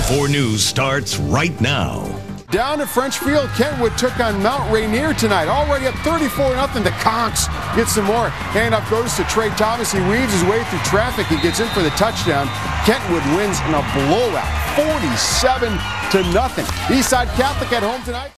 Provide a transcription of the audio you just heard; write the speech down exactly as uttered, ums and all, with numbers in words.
four News starts right now. Down at French Field, Kentwood took on Mount Rainier tonight. Already up thirty-four nothing. The Conks get some more. Handoff goes to Tre Thomas. He weaves his way through traffic. He gets in for the touchdown. Kentwood wins in a blowout, forty-seven to nothing. Eastside Catholic at home tonight.